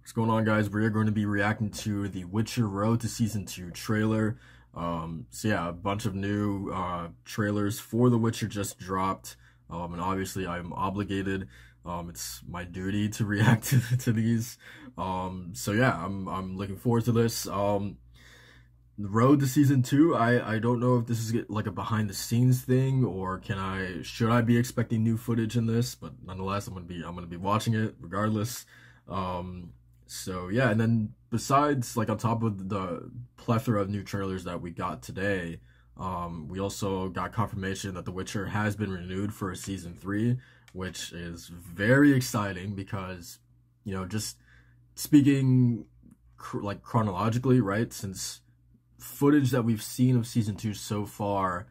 What's going on, guys? We're going to be reacting to the Witcher Road to Season 2 trailer. So yeah, a bunch of new trailers for The Witcher just dropped, and obviously I'm obligated. It's my duty to react to these. So yeah, I'm looking forward to this. The Road to Season 2, I don't know if this is like a behind the scenes thing, or should I be expecting new footage in this? But nonetheless, I'm gonna be watching it regardless. So yeah, and then besides, like, on top of the plethora of new trailers that we got today, we also got confirmation that The Witcher has been renewed for a season 3, which is very exciting because, you know, just speaking like chronologically, right? Since footage that we've seen of season 2 so far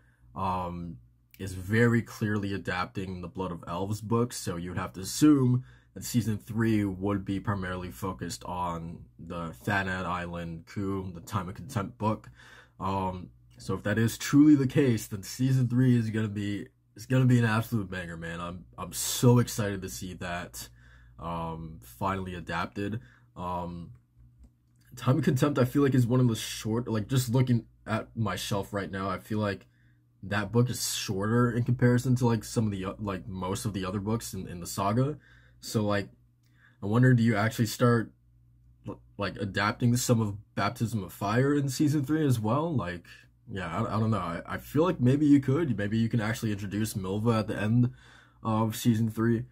is very clearly adapting the Blood of Elves book, so you would have to assume that season 3 would be primarily focused on the Thanad Island coup, the Time of Contempt book. So if that is truly the case, then season 3 is gonna be an absolute banger, man. I'm so excited to see that finally adapted. Time of Contempt, I feel like, is one of the short, like, just looking at my shelf right now, I feel like that book is shorter in comparison to like some of the most of the other books in the saga. So, like, I wonder, do you actually start, like, adapting some of Baptism of Fire in season 3 as well? Like, yeah, I don't know. I feel like maybe you could. Maybe you can actually introduce Milva at the end of season 3.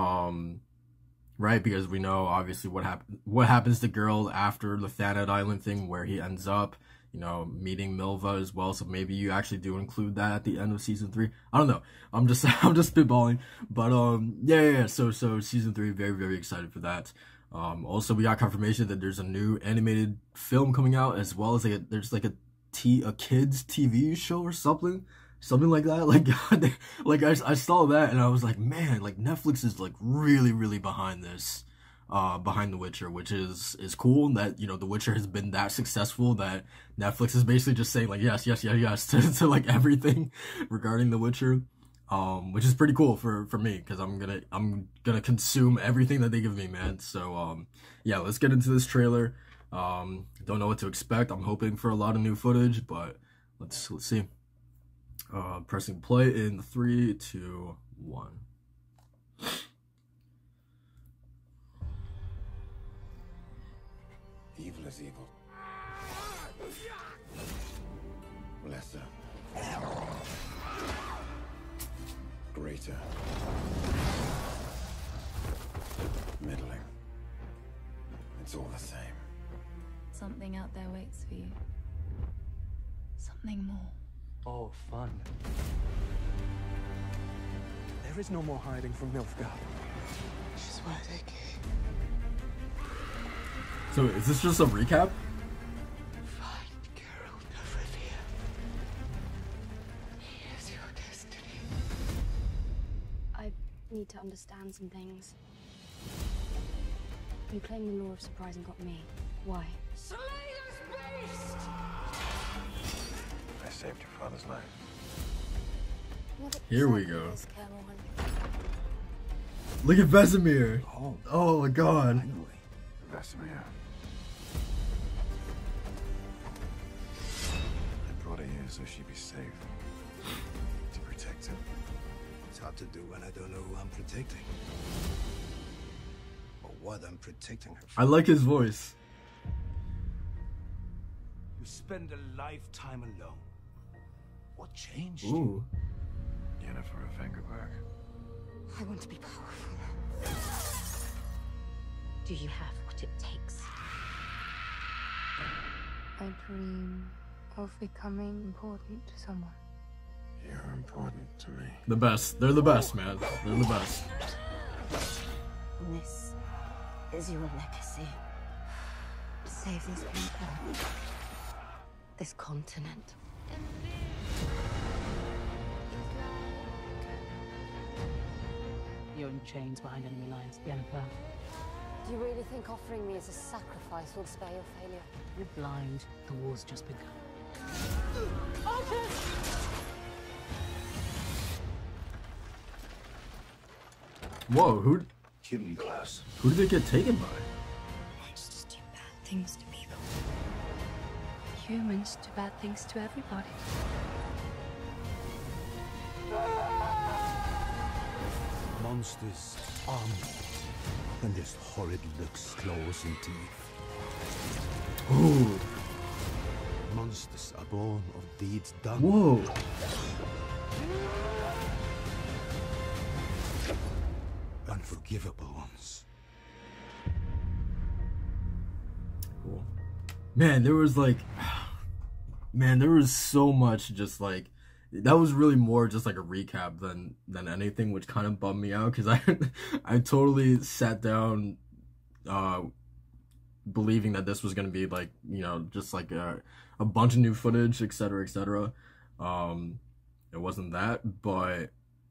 Right? Because we know, obviously, what happens to Geralt after the Thanad Island thing, where he ends up, you know, meeting Milva as well. So maybe you actually do include that at the end of season 3. I don't know. I'm just spitballing. But yeah. So season 3, very excited for that. Also, we got confirmation that there's a new animated film coming out, as well as there's like a kids TV show or something like that. Like I saw that and I was like, man, like, Netflix is like really behind this. Behind The Witcher, which is cool, that, you know, The Witcher has been that successful that Netflix is basically just saying, like, yes to like everything regarding The Witcher, which is pretty cool for me, because I'm gonna consume everything that they give me, man. So yeah, let's get into this trailer. Don't know what to expect. I'm hoping for a lot of new footage, but let's see. Pressing play in 3, 2, 1. Evil is evil. Lesser. Greater. Middling. It's all the same. Something out there waits for you. Something more. Oh, fun. There is no more hiding from Nilfgaard. She's where they came. So is this just a recap? Find Geralt of Rivia. He is your destiny. I need to understand some things. You claim the law of surprise and got me. Why? Slay this beast! I saved your father's life. Here we go. Look at Vesemir. Oh my god. Vesemir. I brought her here so she'd be safe. To protect her. It's hard to do when I don't know who I'm protecting. Or what I'm protecting her from. I like his voice. You spend a lifetime alone. What changed? Ooh. Yennefer of Vengerberg. I want to be powerful. Do you have what it takes? I dream of becoming important to someone. You're important to me. The best. They're the best, man. They're the best. This is your legacy. Save these people. This continent. You're in chains behind enemy lines, Yennefer. Do you really think offering me as a sacrifice will spare your failure? You're blind. The war's just begun. Whoa, who Keep him close. did it get taken by? things to people. Humans do bad things to everybody. Monsters are more than just horrid looks, claws, and teeth. Ooh. Monsters are born of deeds done. Whoa. Unforgivable ones. Cool. Man, there was like, man, there was so much just like, that was really more just like a recap than anything, which kind of bummed me out because I totally sat down believing that this was going to be like, you know, just like a bunch of new footage, etc., etc. It wasn't that, but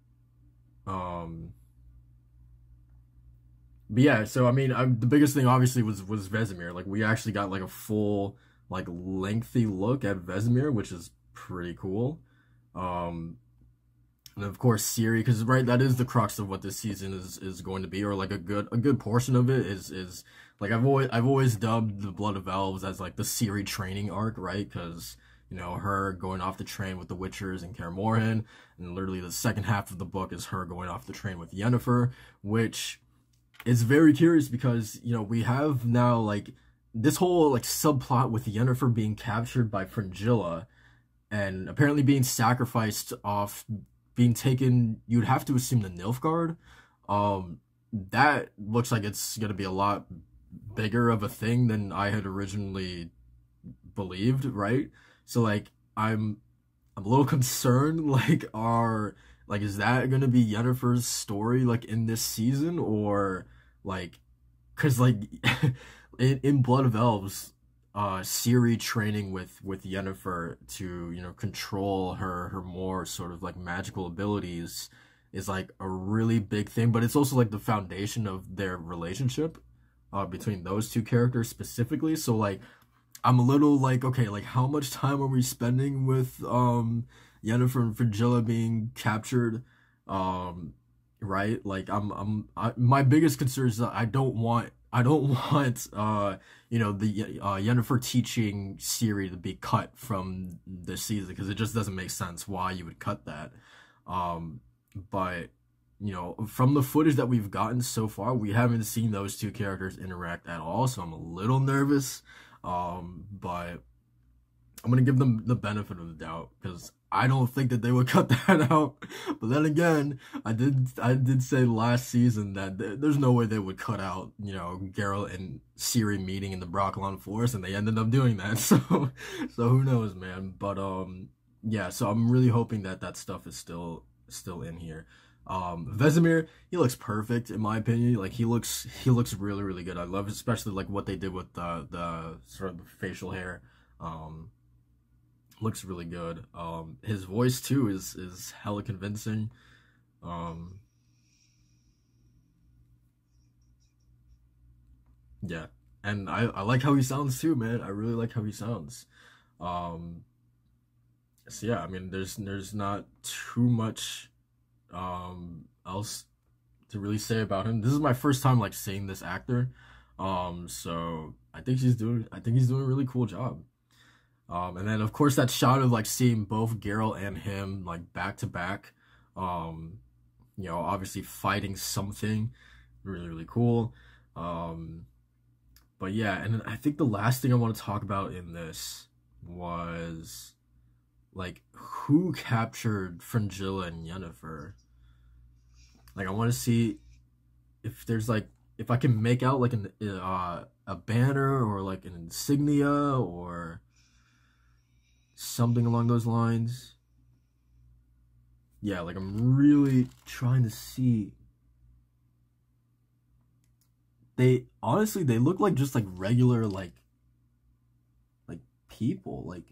yeah, so I mean, the biggest thing obviously was Vesemir. Like, we actually got like a full, like, lengthy look at Vesemir, which is pretty cool. And of course Ciri, because right, that is the crux of what this season is going to be, or like a good portion of it is like, I've always dubbed the Blood of Elves as like the Ciri training arc, right? Because, you know, her going off the train with the Witchers and Kaer Morhen, and literally the second half of the book is her going off the train with Yennefer, which is very curious because, you know, we have now like this whole like subplot with Yennefer being captured by Fringilla and apparently being sacrificed off, being taken, you'd have to assume, the Nilfgaard. That looks like it's gonna be a lot bigger of a thing than I had originally believed, right? So like, I'm a little concerned, like, is that gonna be Yennefer's story, like, in this season, or, like, cause, like, in Blood of Elves, Ciri training with Yennefer to, you know, control her more sort of, like, magical abilities is, like, a really big thing, but it's also, like, the foundation of their relationship, between those two characters specifically, so, like, I'm a little like, okay, like, how much time are we spending with Yennefer and Fringilla being captured? Right? Like, my biggest concern is that I don't want you know, the Yennefer teaching Ciri to be cut from this season, because it just doesn't make sense why you would cut that. But, you know, from the footage that we've gotten so far, we haven't seen those two characters interact at all, so I'm a little nervous. But I'm gonna give them the benefit of the doubt, because I don't think that they would cut that out. But then again, I did say last season that there's no way they would cut out, you know, Geralt and Ciri meeting in the Brokilon Forest, and they ended up doing that. So who knows, man? But yeah. So I'm really hoping that that stuff is still in here. Vesemir, he looks perfect in my opinion. Like, he looks really, really good. I love, especially like what they did with the sort of facial hair. Looks really good. His voice too is hella convincing. Yeah, and I like how he sounds too, man. I really like how he sounds. So yeah, I mean, there's not too much else to really say about him. This is my first time like seeing this actor, so I think he's doing a really cool job. And then of course that shot of like seeing both Geralt and him like back to back, you know, obviously fighting something, really, really cool. But yeah, and then I think the last thing I want to talk about in this was like who captured Fringilla and Yennefer. Like, I want to see if there's like, if I can make out like a banner or like an insignia or something along those lines. Yeah, like, I'm really trying to see. They honestly, they look like just like regular like people. Like,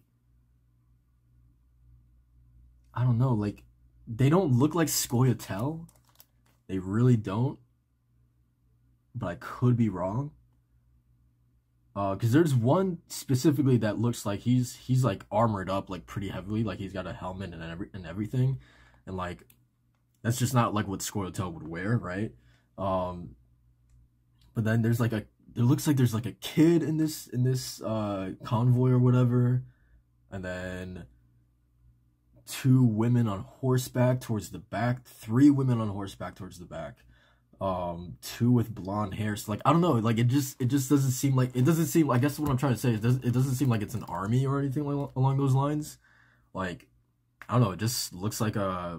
I don't know, like, they don't look like Scoia'tael. They really don't. But I could be wrong. Because there's one specifically that looks like he's like armored up like pretty heavily, like he's got a helmet and everything, and like that's just not like what Scoia'tael would wear, right? But then there's like it looks like there's like a kid in this convoy or whatever, and then 2 women on horseback towards the back, 3 women on horseback towards the back, 2 with blonde hair. So like, I don't know, like it just doesn't seem like, I guess what I'm trying to say is it doesn't seem like it's an army or anything along those lines. Like, I don't know, it just looks like a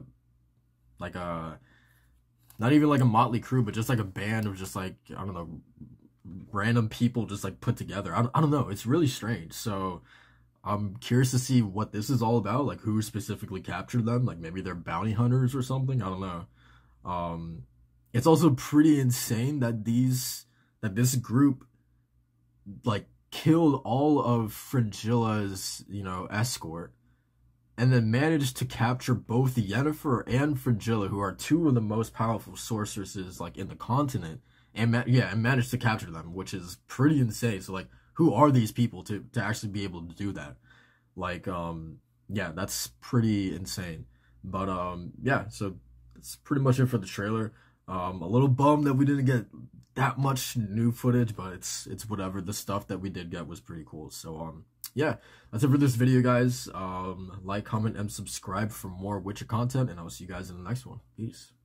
not even like a motley crew, but just like a band of just like, I don't know, random people just like put together. I don't know, it's really strange. So I'm curious to see what this is all about, like who specifically captured them, like maybe they're bounty hunters or something, I don't know. It's also pretty insane that this group like killed all of Fringilla's, you know, escort, and then managed to capture both Yennefer and Fringilla, who are 2 of the most powerful sorceresses like in the continent, and managed to capture them, which is pretty insane. So like, who are these people to actually be able to do that? Like, yeah, that's pretty insane. But yeah, so that's pretty much it for the trailer. A little bummed that we didn't get that much new footage, but it's whatever. The stuff that we did get was pretty cool. So yeah, that's it for this video, guys. Like, comment, and subscribe for more Witcher content, and I'll see you guys in the next one. Peace.